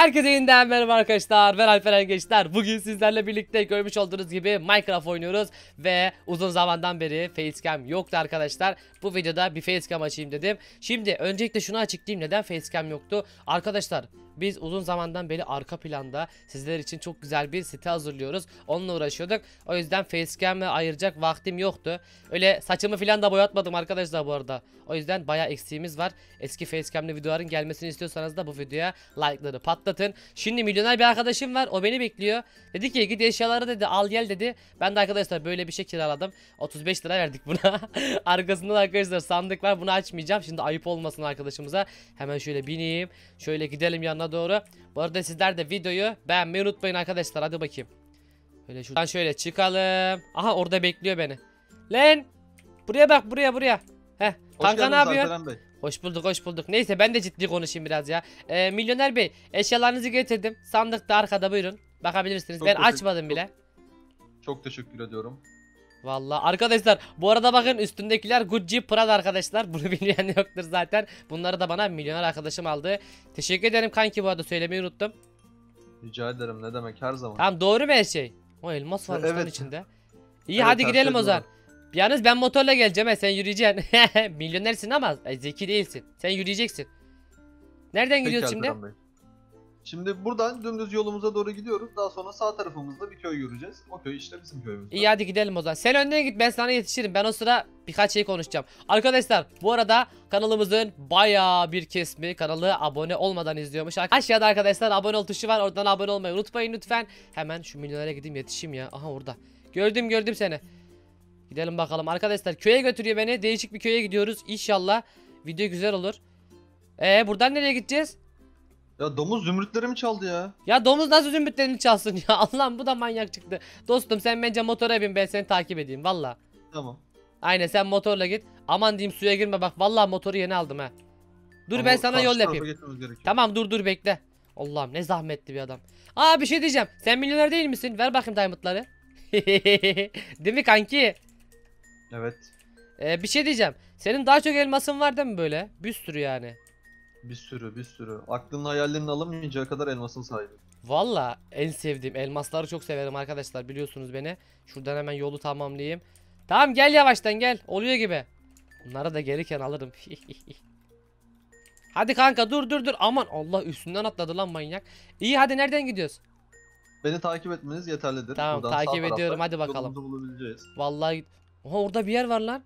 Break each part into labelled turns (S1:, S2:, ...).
S1: Herkese yeniden merhaba arkadaşlar, ben Alperen Gençler. Bugün sizlerle birlikte görmüş olduğunuz gibi Minecraft oynuyoruz. Ve uzun zamandan beri facecam yoktu arkadaşlar. Bu videoda bir facecam açayım dedim. Şimdi öncelikle şunu açıklayayım, neden facecam yoktu. Arkadaşlar biz uzun zamandan beri arka planda sizler için çok güzel bir site hazırlıyoruz. Onunla uğraşıyorduk. O yüzden facecam'ı ayıracak vaktim yoktu. Öyle saçımı falan da boyatmadım arkadaşlar bu arada. O yüzden bayağı eksiğimiz var. Eski facecam'lı videoların gelmesini istiyorsanız da bu videoya like'ları patlatın. Şimdi milyoner bir arkadaşım var, o beni bekliyor. Dedi ki git eşyaları dedi al gel dedi. Ben de arkadaşlar böyle bir şey kiraladım. 35 lira verdik buna. Arkasında da arkadaşlar sandık var, bunu açmayacağım. Şimdi ayıp olmasın arkadaşımıza. Hemen şöyle bineyim. Şöyle gidelim yanına doğru. Bu arada sizler de videoyu beğenmeyi unutmayın arkadaşlar, hadi bakayım. Böyle şuradan şöyle çıkalım. Aha orada bekliyor beni. Lan buraya bak, buraya. Heh. Kanka ne yapıyorsun? Hoş bulduk, hoş bulduk. Neyse ben de ciddi konuşayım biraz ya. Milyoner Bey, eşyalarınızı getirdim. Sandık da arkada, buyurun. Bakabilirsiniz.
S2: Çok
S1: ben açmadım bile.
S2: Çok teşekkür ediyorum.
S1: Vallahi arkadaşlar bu arada bakın, üstündekiler Gucci Prada arkadaşlar. Bunu bilmeyen yoktur zaten. Bunları da bana milyoner arkadaşım aldı. Teşekkür ederim kanki, bu arada söylemeyi unuttum.
S2: Rica ederim, ne demek, her zaman.
S1: Tamam, doğru mu her şey? O elmas varmış lan
S2: Evet.
S1: içinde. İyi
S2: Evet,
S1: hadi
S2: her
S1: gidelim
S2: şey
S1: o zaman. Yalnız ben motorla geleceğim, sen yürüyeceksin. Milyonersin ama zeki değilsin. Sen yürüyeceksin. Nereden
S2: Peki
S1: gidiyoruz şimdi?
S2: Alperen Bey. Şimdi buradan dümdüz yolumuza doğru gidiyoruz. Daha sonra sağ tarafımızda bir köy göreceğiz. O köy işte bizim köyümüz.
S1: İyi hadi gidelim o zaman. Sen önden git, ben sana yetişirim. Ben o sıra birkaç şey konuşacağım. Arkadaşlar bu arada kanalımızın bayağı bir kesimi kanalı abone olmadan izliyormuş. Aşağıda arkadaşlar abone ol tuşu var. Oradan abone olmayı unutmayın lütfen. Hemen şu milyonere gideyim, yetişeyim ya. Aha orada. Gördüm seni. Gidelim bakalım. Arkadaşlar köye götürüyor beni. Değişik bir köye gidiyoruz. İnşallah video güzel olur. Buradan nereye gideceğiz?
S2: Ya domuz zümrütlerimi çaldı ya.
S1: Ya domuz nasıl zümrütlerini çalsın ya? Allah'ım, bu da manyak çıktı. Dostum sen bence motora bin, ben seni takip edeyim valla.
S2: Tamam.
S1: Aynen, sen motorla git. Aman diyeyim suya girme bak, vallahi motoru yeni aldım ha. Dur
S2: Ama
S1: ben sana
S2: karşı
S1: yol
S2: tarafa
S1: yapayım.
S2: geçmemiz gerekiyor.
S1: Tamam dur bekle. Allah'ım ne zahmetli bir adam. Aa bir şey diyeceğim. Sen milyoner değil misin? Ver bakayım diamondları. Değil mi kanki?
S2: Evet.
S1: Bir şey diyeceğim. Senin daha çok elmasın var değil mi böyle? Bir sürü yani.
S2: Bir sürü. Aklının hayalinin alınmayacağı kadar elmasın sahibi.
S1: Valla en sevdiğim elmasları çok severim arkadaşlar, biliyorsunuz beni. Şuradan hemen yolu tamamlayayım. Tamam gel, yavaştan gel, oluyor gibi. Bunları da gelirken alırım. Hadi kanka dur aman, Allah üstünden atladı lan manyak. İyi hadi nereden gidiyoruz?
S2: Beni takip etmeniz yeterlidir.
S1: Tamam,
S2: Buradan
S1: takip
S2: sağ
S1: ediyorum,
S2: tarafta
S1: hadi bakalım.
S2: yolumuzu bulabileceğiz.
S1: Vallahi oha orada bir yer var lan.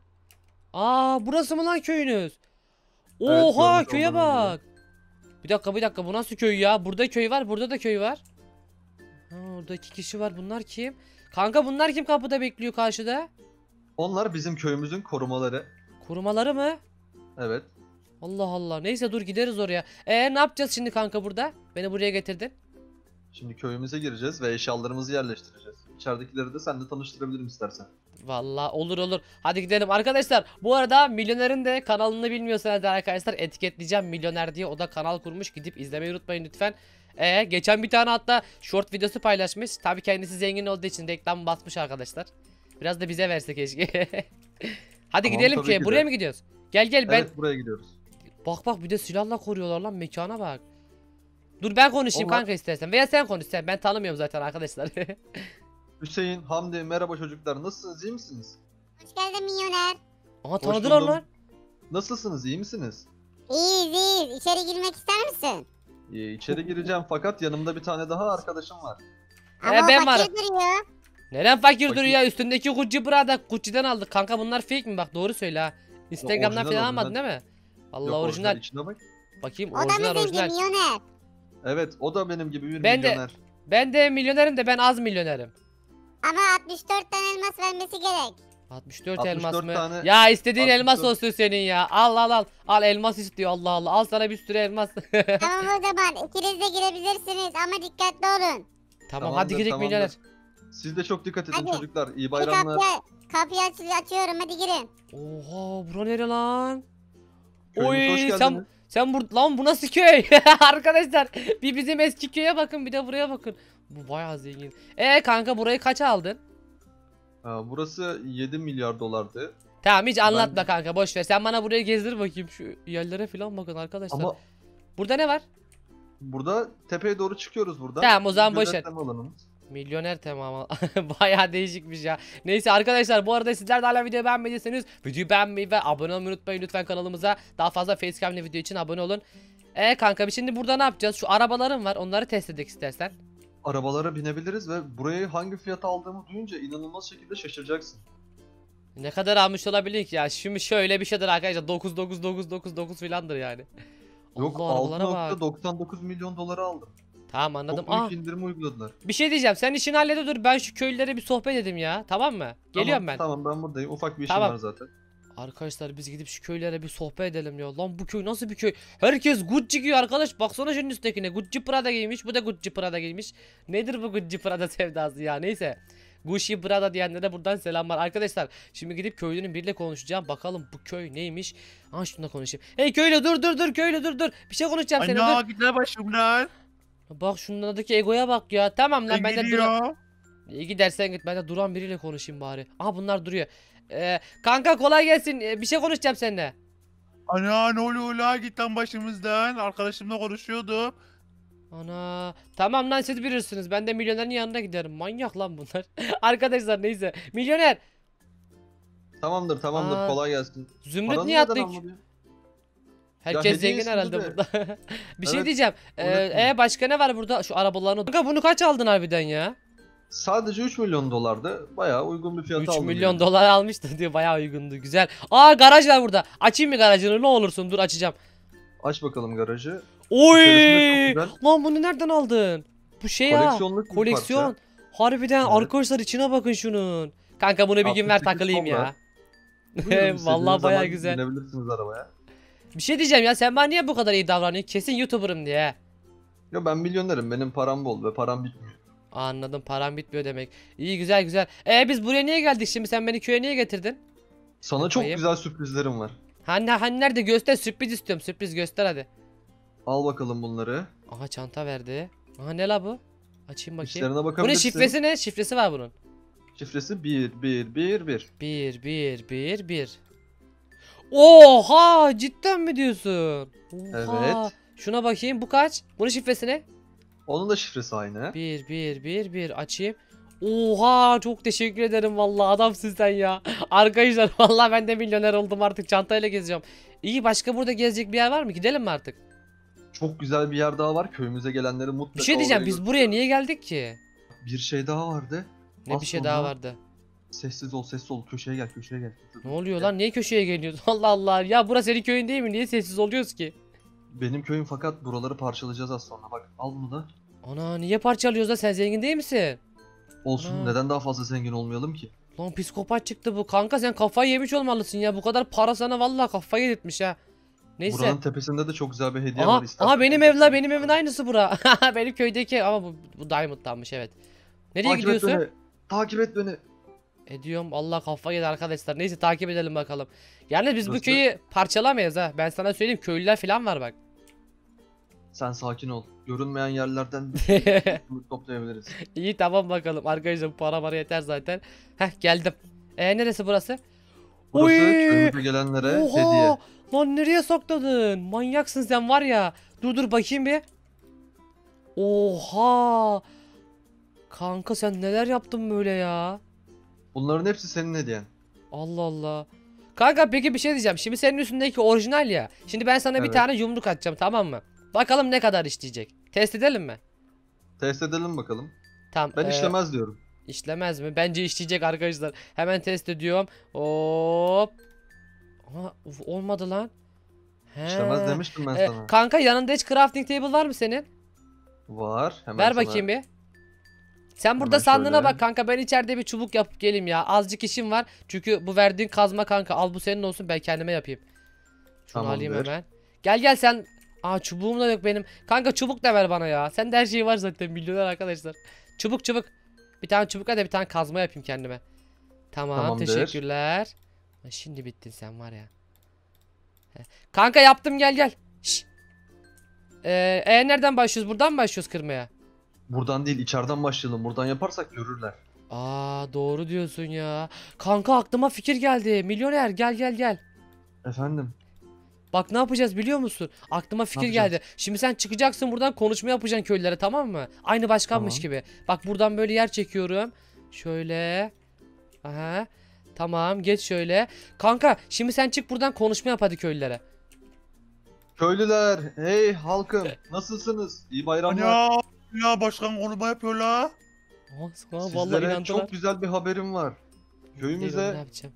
S1: Aa burası mı lan köyünüz?
S2: Evet,
S1: Oha
S2: görmüş
S1: köye
S2: olduğunuz gibi.
S1: bak. Bir dakika, bu nasıl köy ya? Burada köy var, burada da köy var. Ha, orada 2 kişi var, bunlar kim? Kanka bunlar kim kapıda bekliyor karşıda?
S2: Onlar bizim köyümüzün korumaları.
S1: Korumaları mı?
S2: Evet.
S1: Allah Allah, neyse dur gideriz oraya. Ne yapacağız şimdi kanka burada? Beni buraya getirdin.
S2: Şimdi köyümüze gireceğiz ve eşyalarımızı yerleştireceğiz. İçeridekileri de seninle tanıştırabilirim istersen.
S1: Vallahi olur. Hadi gidelim arkadaşlar. Bu arada Milyoner'in de kanalını bilmiyorsanız arkadaşlar etiketleyeceğim, Milyoner diye. O da kanal kurmuş, gidip izlemeyi unutmayın lütfen. Geçen bir tane hatta short videosu paylaşmış. Tabii kendisi zengin olduğu için reklam basmış arkadaşlar. Biraz da bize verse keşke. Hadi
S2: Tamam,
S1: gidelim
S2: tabii
S1: ki.
S2: ki
S1: Buraya
S2: de.
S1: mı gidiyoruz? Gel ben.
S2: Evet, buraya gidiyoruz.
S1: Bak bir de silahla koruyorlar lan, mekana bak. Dur ben konuşayım
S2: Onlar-
S1: kanka istersen. Veya sen konuş sen. Ben tanımıyorum zaten arkadaşlar.
S2: Hüseyin, Hamdi, merhaba çocuklar. Nasılsınız, iyi misiniz?
S3: Hoş geldin milyoner.
S1: Aha tanıdılar
S2: buldum.
S1: lan.
S2: Nasılsınız, iyi misiniz?
S3: İyiyiz. İçeri girmek ister misin?
S2: İçeri gireceğim fakat yanımda bir tane daha arkadaşım var.
S3: Ama
S1: ben
S3: o
S1: varım.
S3: fakir duruyor.
S1: Neden fakir
S2: Fakir.
S1: duruyor ya? Üstündeki Gucci Prada. Gucci'den aldık. Kanka bunlar fake mi? Bak doğru söyle ha. Instagram'dan
S2: orijinal,
S1: falan almadın
S2: orijinal.
S1: değil mi? Allah
S2: Yok,
S1: orijinal.
S2: içine bak.
S1: Bakayım
S3: O da mı
S1: orijinal
S3: zengin milyoner?
S2: Evet, o da benim gibi bir
S1: Ben de-
S2: milyoner.
S1: Ben de milyonerim de ben az milyonerim.
S3: Ama 64 tane elmas vermesi gerek.
S1: 64 elmas
S2: 64
S1: mı?
S2: tane-
S1: Ya istediğin elmas
S2: 64
S1: olsun senin ya. Al. Al elmas istiyor, Allah Allah. Al sana bir sürü elmas.
S3: Tamam o zaman ikiniz de girebilirsiniz ama dikkatli olun.
S1: Tamam hadi
S2: Tamamdır,
S1: gidelim
S2: tamamdır.
S1: milyoner.
S2: Siz de çok dikkat edin
S3: Hadi.
S2: çocuklar. İyi
S3: Hadi
S2: bayramlar.
S3: kapıyı açıyorum hadi girin.
S1: Oha bura nere lan?
S2: Köyümüze hoş
S1: Oy
S2: geldiniz.
S1: sen lan bu nasıl köy? Arkadaşlar bir bizim eski köye bakın, bir de buraya bakın. Bu bayağı zengin. Kanka burayı kaç aldın?
S2: Burası 7 milyar dolardı.
S1: Tamam hiç anlatma
S2: Ben-
S1: kanka, boş ver. Sen bana burayı gezdir bakayım, şu yerlere falan bakın arkadaşlar.
S2: Ama
S1: Burada ne var?
S2: Burada tepeye doğru çıkıyoruz buradan.
S1: Tamam, o zaman boş ver.
S2: Gözetleme alanımız.
S1: Milyoner tamam. Bayağı değişikmiş ya. Neyse arkadaşlar, bu arada sizler de hala videoyu beğenmediyseniz videoyu beğenmeyi ve abone olmayı unutmayın lütfen kanalımıza. Daha fazla facecam'li video için abone olun. Kanka şimdi burada ne yapacağız? Şu arabalarım var, onları test edelim istersen.
S2: Arabalara binebiliriz ve burayı hangi fiyata aldığımı duyunca inanılmaz şekilde şaşıracaksın.
S1: Ne kadar almış olabilir ki ya? Şimdi şöyle bir şeydir arkadaşlar. 99999 filandır yani.
S2: Yok,
S1: Allah, arabalara bak.
S2: 6.99 milyon dolara aldım.
S1: Tamam, anladım.
S2: Çok büyük indirimi uyguladılar.
S1: Bir şey diyeceğim. Sen işini hallede dur. Ben şu köylülere bir sohbet edeyim ya. Tamam mı? Geliyorum ben.
S2: Tamam, ben buradayım. Ufak bir işim
S1: Tamam.
S2: var zaten.
S1: Arkadaşlar biz gidip şu köylere bir sohbet edelim ya. Lan bu köy nasıl bir köy? Herkes Gucci giyiyor arkadaş. Baksana şunun üsttekine. Gucci Prada giymiş. Bu da Gucci Prada giymiş. Nedir bu Gucci Prada sevdası ya? Neyse. Gucci Prada diyenlere buradan selamlar. Arkadaşlar şimdi gidip köylünün biriyle konuşacağım. Bakalım bu köy neymiş? Aa, şununla konuşayım. Hey köylü, dur köylü, dur. Bir şey konuşacağım seninle,
S4: Ana
S1: dur.
S4: git lan başımdan.
S1: Bak şunlardaki egoya bak ya. Tamam lan, ben de duran.
S4: Geliyor.
S1: İyi gidersen git, ben de duran biriyle konuşayım bari. Aha, bunlar duruyor. Kanka kolay gelsin. Bir şey konuşacağım seninle.
S4: Ana ne oluyor la, git lan başımızdan. Arkadaşımla konuşuyordum.
S1: Ana, tamam lan, siz bilirsiniz. Ben de milyonerin yanına giderim. Manyak lan bunlar. Arkadaşlar neyse. Milyoner.
S2: Tamamdır,
S1: Aa,
S2: kolay gelsin.
S1: Zümrüt
S2: Paranı
S1: niye
S2: neden
S1: attık?
S2: almadın?
S1: Herkes
S2: hediye
S1: zengin
S2: istedi
S1: herhalde
S2: de.
S1: burada. Bir şey
S2: Evet,
S1: diyeceğim.
S2: unutma.
S1: Başka ne var burada? Şu arabaların. Kanka bunu kaç aldın harbiden ya?
S2: Sadece 3 milyon dolardı. Bayağı uygun bir fiyata
S1: 3
S2: aldım.
S1: milyon
S2: yani.
S1: dolar almıştı diyor, bayağı uygundu, güzel. Aa, garaj var burada. Açayım mı garajını, ne olursun, dur açacağım.
S2: Aç bakalım garajı.
S1: Oy!
S2: İçerisinde çok güzel.
S1: Lan bunu nereden aldın? Bu şey ya.
S2: Koleksiyonluk bir
S1: Koleksiyon.
S2: parça.
S1: Harbiden
S2: Evet.
S1: arkadaşlar, içine bakın şunun. Kanka bunu bir gün ver
S2: 68
S1: takılayım ya.
S2: Buyurun,
S1: Vallahi
S2: istediğiniz
S1: bayağı
S2: zaman
S1: güzel.
S2: binebilirsiniz arabaya.
S1: Bir şey diyeceğim ya, sen bana niye bu kadar iyi davranıyorsun? Kesin YouTuber'ım diye.
S2: Ya ben milyonerim. Benim param bol ve param bitmiyor.
S1: Anladım, param bitmiyor demek. İyi, güzel. Biz buraya niye geldik şimdi? Sen beni köye niye getirdin?
S2: Sana çok
S1: Bakayım.
S2: güzel sürprizlerim var.
S1: Hani nerede, göster, sürpriz istiyorum. Sürpriz göster hadi.
S2: Al bakalım bunları.
S1: Aha, çanta verdi. Aha, ne la bu? Açayım bakayım.
S2: İşlerine
S1: Bunun
S2: bakabilirsin.
S1: şifresi ne? Şifresi var bunun.
S2: Şifresi 1.
S1: 1. Oha, cidden mi diyorsun? Oha.
S2: Evet.
S1: Şuna bakayım, bu kaç? Bunun şifresi ne?
S2: Onun da şifresi aynı.
S1: 1 açayım. Oha, çok teşekkür ederim vallahi, adamsın sen ya. Arkadaşlar vallahi ben de milyoner oldum, artık çantayla gezeceğim. İyi, başka burada gezecek bir yer var mı? Gidelim mi artık?
S2: Çok güzel bir yer daha var. Köyümüze gelenleri mutlaka
S1: Bir şey diyeceğim,
S2: oraya
S1: biz buraya niye geldik ki?
S2: Bir şey daha vardı.
S1: Ne
S2: Az
S1: bir şey
S2: sonra-
S1: daha vardı.
S2: Sessiz ol. Köşeye gel.
S1: Ne oluyor lan? Niye köşeye geliyoruz? Allah Allah. Ya burası senin köyün değil mi? Niye sessiz oluyoruz ki?
S2: Benim köyüm, fakat buraları parçalayacağız az sonra. Bak, al bunu da.
S1: Ana, niye parçalıyoruz da, sen zengin değil misin?
S2: Olsun.
S1: Ana.
S2: Neden daha fazla zengin olmayalım ki?
S1: Lan psikopat çıktı bu. Kanka sen kafayı yemiş olmalısın ya. Bu kadar para sana vallahi kafayı yedirtmiş ha. Neyse.
S2: Buranın tepesinde de çok güzel bir hediye
S1: Aha,
S2: var. İstersen
S1: aha, benim
S2: gelirsin.
S1: ev la, benim evin aynısı bura. Benim köydeki, ama bu Diamond'danmış, evet. Nereye
S2: Takip et
S1: gidiyorsun?
S2: beni. Takip et beni.
S1: Ediyorum. Allah, kafayı yedi arkadaşlar. Neyse, takip edelim bakalım. Yani biz bu
S2: Nasıl?
S1: köyü parçalamayız ha. Ben sana söyleyeyim, köylüler falan var bak.
S2: Sen sakin ol. Görünmeyen yerlerden toplayabiliriz.
S1: İyi, tamam bakalım. Arkadaşlar bu para yeter zaten. Heh, geldim. Neresi burası?
S2: Burası
S1: Oy!
S2: köyümüze gelenlere hediye.
S1: Oha! Lan nereye sakladın? Manyaksın sen var ya. Dur bakayım bir. Oha! Kanka sen neler yaptın böyle ya?
S2: Bunların hepsi senin hediyen.
S1: Allah Allah. Kanka peki bir şey diyeceğim. Şimdi senin üstündeki orijinal ya. Şimdi ben sana bir
S2: Evet.
S1: tane yumruk atacağım, tamam mı? Bakalım ne kadar işleyecek. Test edelim mi?
S2: Test edelim bakalım.
S1: Tamam.
S2: Ben işlemez diyorum.
S1: İşlemez mi? Bence işleyecek arkadaşlar. Hemen test ediyorum. Hop. Aha, olmadı lan. He.
S2: İşlemez demiştim ben sana.
S1: Kanka yanında hiç crafting table var mı senin?
S2: Var. Hemen
S1: Ver
S2: sana-
S1: bakayım bir. Sen burada
S2: Hemen
S1: sandığına
S2: şöyle.
S1: bak kanka, ben içeride bir çubuk yapıp geleyim ya. Azıcık işim var. Çünkü bu verdiğin kazma kanka, al bu senin olsun, ben kendime yapayım. Şunu alayım
S2: Tamamdır.
S1: hemen. Gel sen. Aa, çubuğum da yok benim. Kanka çubuk da ver bana ya. Sende her şey var zaten, milyoner arkadaşlar. Çubuk. Bir tane çubuk da bir tane kazma yapayım kendime. Tamam,
S2: Tamamdır.
S1: teşekkürler. Ha, şimdi bittin sen var ya. Heh. Kanka yaptım, gel. Şş. Nereden başlıyoruz? Buradan mı başlıyoruz kırmaya?
S2: Buradan değil, içeriden başlayalım. Buradan yaparsak görürler.
S1: Aa, doğru diyorsun ya. Kanka aklıma fikir geldi. Milyoner, gel.
S2: Efendim?
S1: Bak ne yapacağız biliyor musun? Aklıma fikir
S2: yapacağız?
S1: geldi. Şimdi sen çıkacaksın buradan konuşma yapacaksın köylülere, tamam mı? Aynı başkanmış
S2: Tamam.
S1: gibi. Bak buradan böyle yer çekiyorum. Şöyle. Aha. Tamam geç şöyle. Kanka şimdi sen çık buradan konuşma yap hadi köylülere.
S2: Köylüler, hey halkım, nasılsınız? İyi bayramlar.
S4: Ana ya başkan konuşma yapıyor la.
S1: Aa, sana vallahi
S2: Sizlere
S1: inandılar.
S2: çok güzel bir haberim var.
S1: Değil, ne
S2: Köyümüze
S1: yapacağım?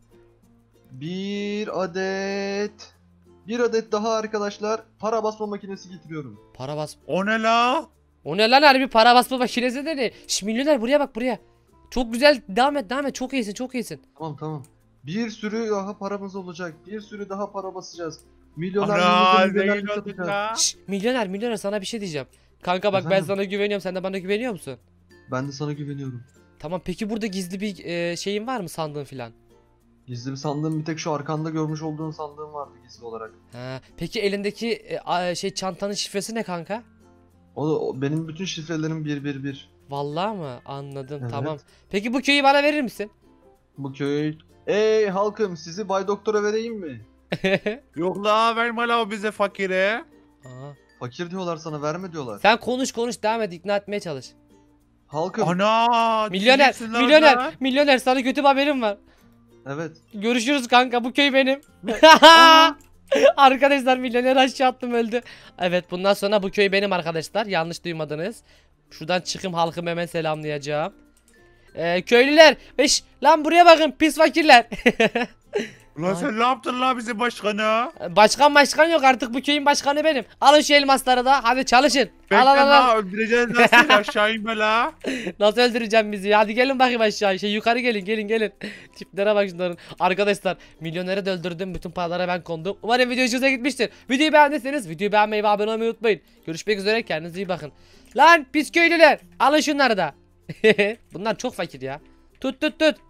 S2: bir adet daha arkadaşlar para basma makinesi getiriyorum.
S1: Para bas.
S4: O ne la?
S1: O ne lan, harbi para basma makinesi de ne? Şş, milyoner buraya bak buraya. Çok güzel, devam et devam et, çok iyisin çok iyisin.
S2: Tamam. Bir sürü daha paramız olacak. Bir sürü daha para basacağız. Milyoner
S4: Ana
S2: milyonerlik
S4: zengin olduk
S2: yapacağız.
S4: la.
S1: Şş, milyoner sana bir şey diyeceğim. Kanka bak ben
S2: Efendim?
S1: sana güveniyorum, sen de bana güveniyor musun?
S2: Ben de sana güveniyorum.
S1: Tamam peki burada gizli bir şeyin var mı, sandığın filan?
S2: Gizli bir sandığım bir tek şu arkanda görmüş olduğun sandığım vardı gizli olarak.
S1: Ha, peki elindeki çantanın şifresi ne kanka?
S2: O benim bütün şifrelerim 111.
S1: Vallahi mı? Anladım,
S2: Evet.
S1: tamam. Peki bu köyü bana verir misin?
S2: Bu köy. Ey halkım, sizi Bay Doktor'a vereyim mi?
S4: Yok la verme la o bize fakire.
S1: Aa,
S2: Fakir diyorlar sana, verme diyorlar.
S1: sen konuş devam et, ikna etmeye çalış.
S2: Halkım.
S4: Ana.
S1: Milyoner
S4: diyeceksin lan la.
S1: milyoner sana kötü bir haberim var.
S2: Evet.
S1: Görüşürüz kanka, bu köy benim. Arkadaşlar milyoner aşağı attım, öldü. Evet bundan sonra bu köy benim arkadaşlar, yanlış duymadınız. Şuradan çıkım halkım hemen selamlayacağım. Köylüler lan buraya bakın pis fakirler.
S4: Ulan sen ne yaptın la bize başkanı?
S1: Başkan yok artık, bu köyün başkanı benim. Alın şu elmasları da hadi çalışın.
S4: Bekle
S1: Al al al.
S4: la öldüreceğiz lan seni aşağı inme la.
S1: Nasıl öldüreceğim bizi ya? Hadi gelin bakayım aşağı. Yukarı gelin. Tiplere bak şunların. Arkadaşlar milyoneri de öldürdüm. Bütün paralara ben kondum. Umarım video hoşunuza gitmiştir. Videoyu beğendiyseniz videoyu beğenmeyi ve abone olmayı unutmayın. Görüşmek üzere, kendinize iyi bakın. Lan pis köylüler, alın şunları da. Bunlar çok fakir ya. Tut.